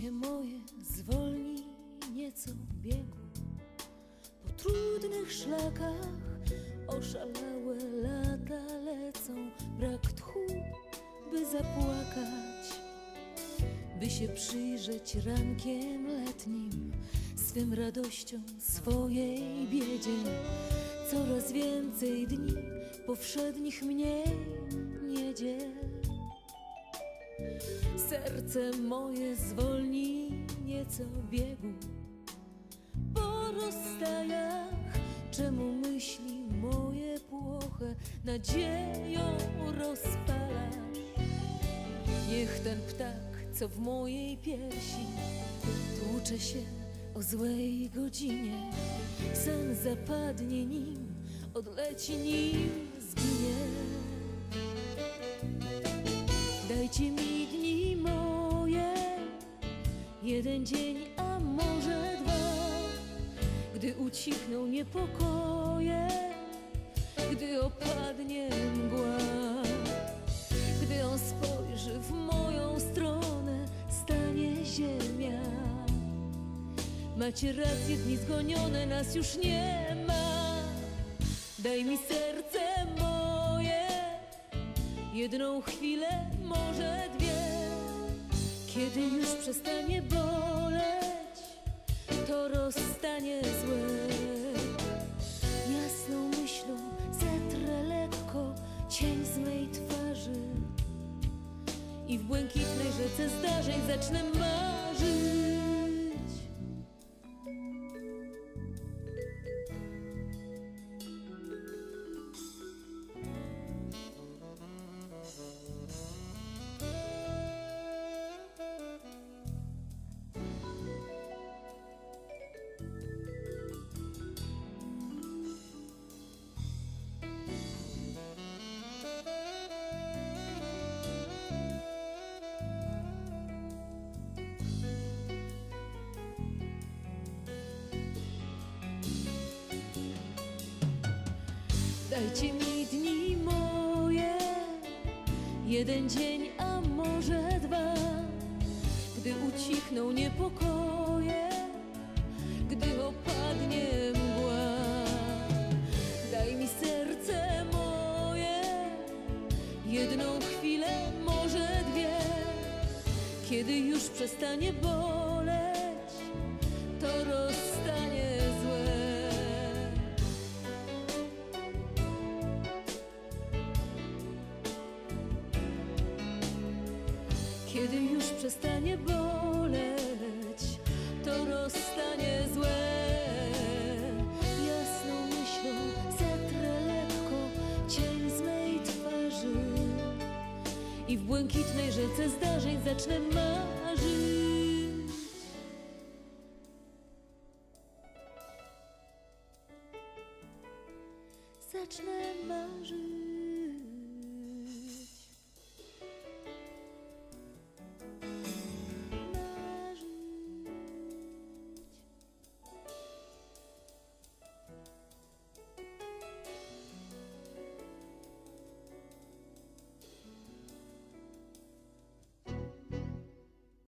Życie moje zwolni nieco biegu. Po trudnych szlakach oszalałe lata lecą. Brak tchu, by zapłakać, by się przyjrzeć rankiem letnim, swym radościom, swojej biedzie. Coraz więcej dni powszednich mniej niedziel. Serce moje zwolni nieco biegu. Po rozstajach czemu myśli moje płoche nadzieją rozpalasz? Niech ten ptak, co w mojej piersi tłucze się o złej godzinie, sen zapadnie nim, odleci nim, zginie. Dajcie mi dni moje, jeden dzień, a może dwa, gdy ucichną niepokoje, gdy opadnie mgła, gdy on spojrzy w moją stronę, stanie ziemia. Macie rację, dni zgonione, nas już nie ma. Daj mi serce moje, jedną chwilę, może dwie. Kiedy już przestanie boleć, to rozstanie złe. Jasną myślą zetrę lekko cień z mej twarzy i w błękitnej rzece zdarzeń zacznę marzyć. Dajcie mi dni moje, jeden dzień, a może dwa, gdy ucichną niepokoje, gdy opadnie mgła. Daj mi serce moje, jedną chwilę, może dwie. Kiedy już przestanie boleć, to rozstanie złe. Kiedy już przestanie boleć, to rozstanie złe. Jasną myślą zetrę lekko cień z mej twarzy i w błękitnej rzece zdarzeń zacznę marzyć. Zacznę marzyć.